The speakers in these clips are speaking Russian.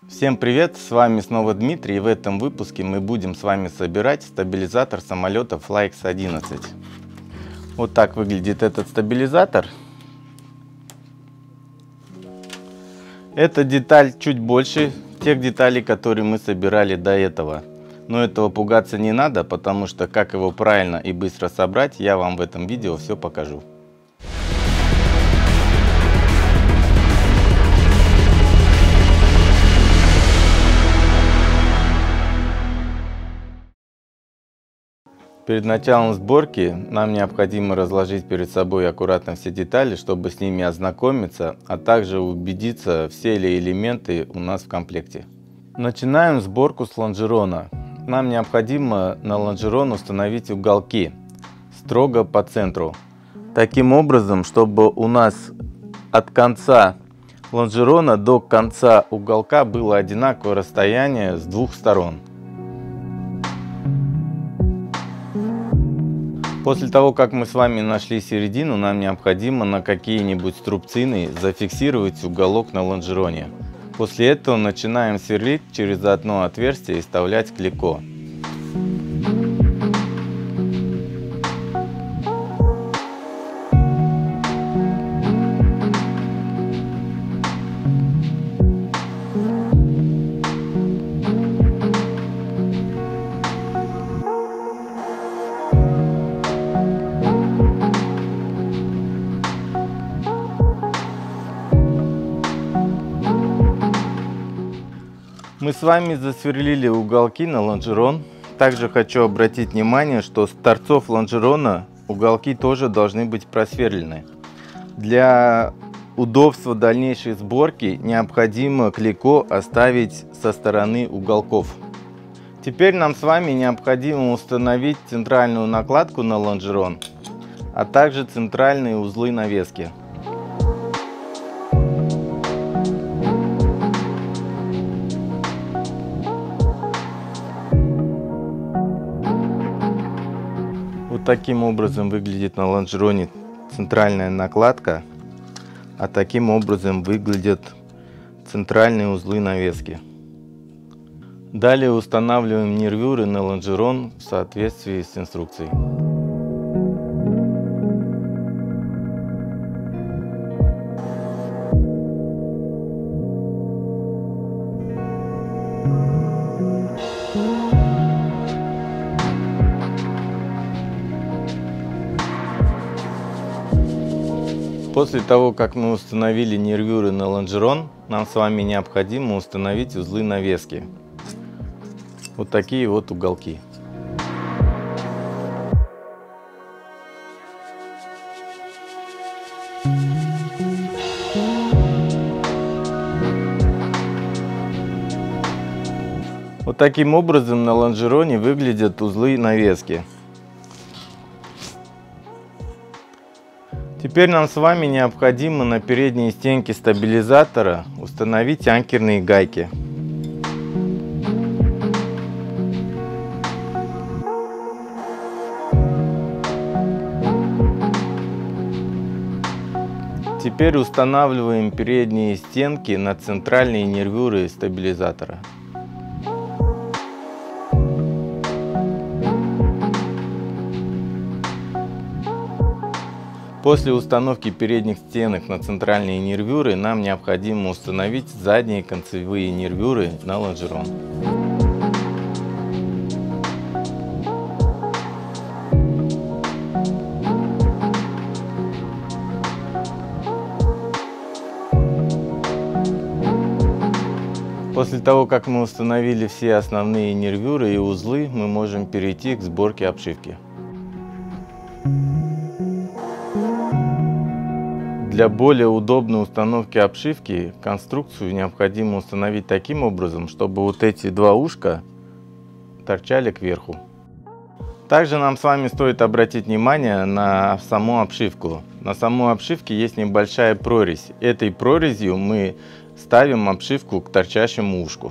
Всем привет, с вами снова Дмитрий, и в этом выпуске мы будем с вами собирать стабилизатор самолета FlyX-11. Вот так выглядит этот стабилизатор. Эта деталь чуть больше тех деталей, которые мы собирали до этого. Но этого пугаться не надо, потому что как его правильно и быстро собрать, я вам в этом видео все покажу. Перед началом сборки нам необходимо разложить перед собой аккуратно все детали, чтобы с ними ознакомиться, а также убедиться, все ли элементы у нас в комплекте. Начинаем сборку с лонжерона. Нам необходимо на лонжерон установить уголки строго по центру. Таким образом, чтобы у нас от конца лонжерона до конца уголка было одинаковое расстояние с двух сторон. После того, как мы с вами нашли середину, нам необходимо на какие-нибудь струбцины зафиксировать уголок на лонжероне. После этого начинаем сверлить через одно отверстие и вставлять клейко. Мы с вами засверлили уголки на лонжерон. Также хочу обратить внимание, что с торцов лонжерона уголки тоже должны быть просверлены. Для удобства дальнейшей сборки необходимо клейко оставить со стороны уголков. Теперь нам с вами необходимо установить центральную накладку на лонжерон, а также центральные узлы навески. Вот таким образом выглядит на лонжероне центральная накладка, а таким образом выглядят центральные узлы навески. Далее устанавливаем нервюры на лонжерон в соответствии с инструкцией. После того, как мы установили нервюры на лонжерон, нам с вами необходимо установить узлы навески. Вот такие вот уголки. Вот таким образом на лонжероне выглядят узлы навески. Теперь нам с вами необходимо на передней стенке стабилизатора установить анкерные гайки. Теперь устанавливаем передние стенки на центральные нервюры стабилизатора. После установки передних стенок на центральные нервюры нам необходимо установить задние концевые нервюры на лонжерон. После того, как мы установили все основные нервюры и узлы, мы можем перейти к сборке обшивки. Для более удобной установки обшивки конструкцию необходимо установить таким образом, чтобы вот эти два ушка торчали кверху. Также нам с вами стоит обратить внимание на саму обшивку. На самой обшивке есть небольшая прорезь. Этой прорезью мы ставим обшивку к торчащему ушку.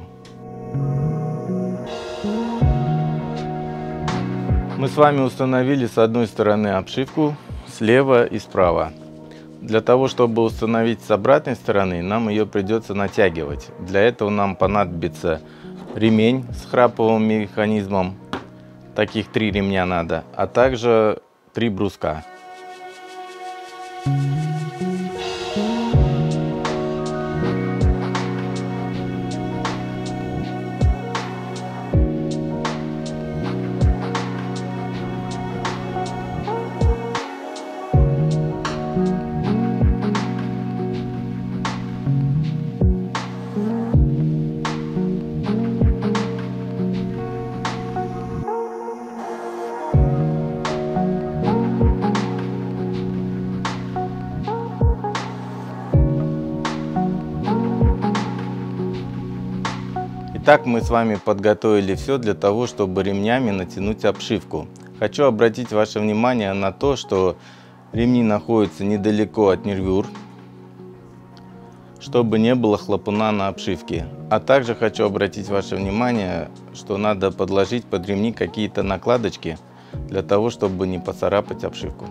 Мы с вами установили с одной стороны обшивку, слева и справа. Для того, чтобы установить с обратной стороны, нам ее придется натягивать. Для этого нам понадобится ремень с храповым механизмом. Таких 3 ремня надо, а также 3 бруска. Итак, мы с вами подготовили все для того, чтобы ремнями натянуть обшивку. Хочу обратить ваше внимание на то, что ремни находятся недалеко от нервюр, чтобы не было хлопуна на обшивке. А также хочу обратить ваше внимание, что надо подложить под ремни какие-то накладочки, для того, чтобы не поцарапать обшивку.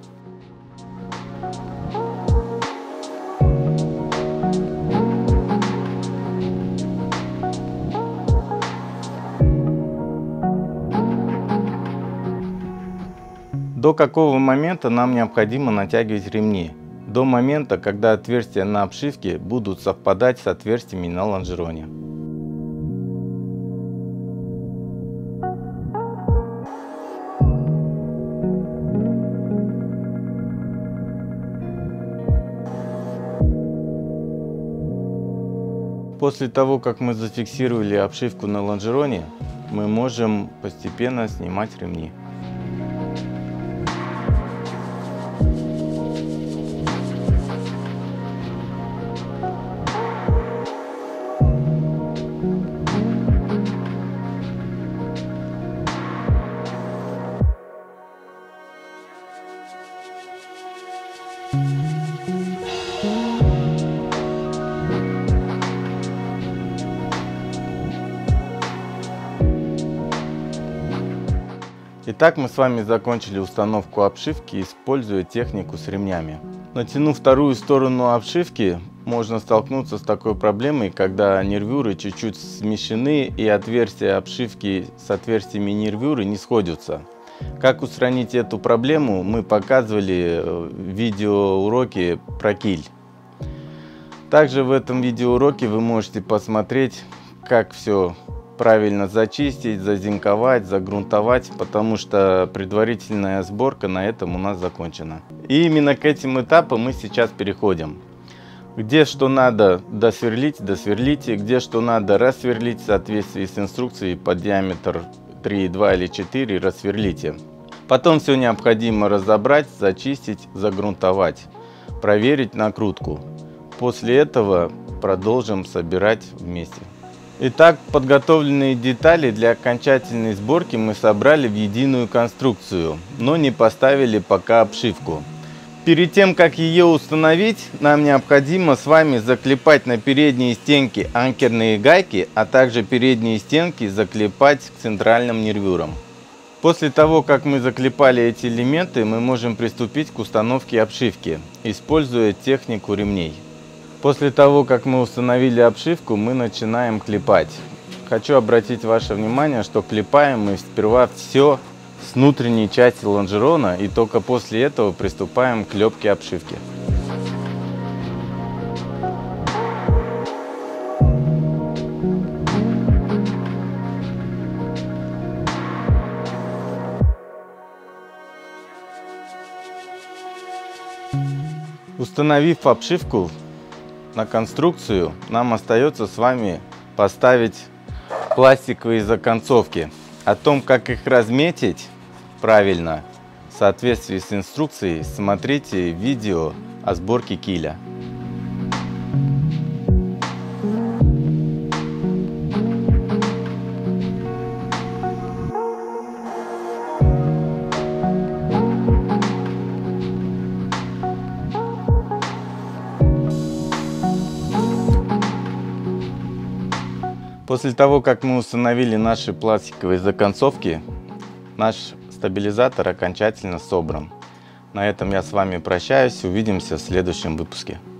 До какого момента нам необходимо натягивать ремни? До момента, когда отверстия на обшивке будут совпадать с отверстиями на лонжероне. После того, как мы зафиксировали обшивку на лонжероне, мы можем постепенно снимать ремни. Итак, мы с вами закончили установку обшивки, используя технику с ремнями. Натянув вторую сторону обшивки, можно столкнуться с такой проблемой, когда нервюры чуть-чуть смещены и отверстия обшивки с отверстиями нервюры не сходятся. Как устранить эту проблему, мы показывали в видеоуроке про киль. Также в этом видеоуроке вы можете посмотреть, как все правильно зачистить, зазинковать, загрунтовать, потому что предварительная сборка на этом у нас закончена. И именно к этим этапам мы сейчас переходим. Где что надо досверлить, досверлите, где что надо рассверлить в соответствии с инструкцией под диаметр 3,2 или 4 рассверлите. Потом все необходимо разобрать, зачистить, загрунтовать, проверить накрутку. После этого продолжим собирать вместе. Итак, подготовленные детали для окончательной сборки мы собрали в единую конструкцию, но не поставили пока обшивку. Перед тем, как ее установить, нам необходимо с вами заклепать на передние стенки анкерные гайки, а также передние стенки заклепать к центральным нервюрам. После того, как мы заклепали эти элементы, мы можем приступить к установке обшивки, используя технику ремней. После того, как мы установили обшивку, мы начинаем клепать. Хочу обратить ваше внимание, что клепаем мы сперва все с внутренней части лонжерона, и только после этого приступаем к лепке обшивки. Установив обшивку на конструкцию, нам остается с вами поставить пластиковые законцовки. О том, как их разметить правильно в соответствии с инструкцией, смотрите видео о сборке киля. После того, как мы установили наши пластиковые законцовки, наш стабилизатор окончательно собран. На этом я с вами прощаюсь. Увидимся в следующем выпуске.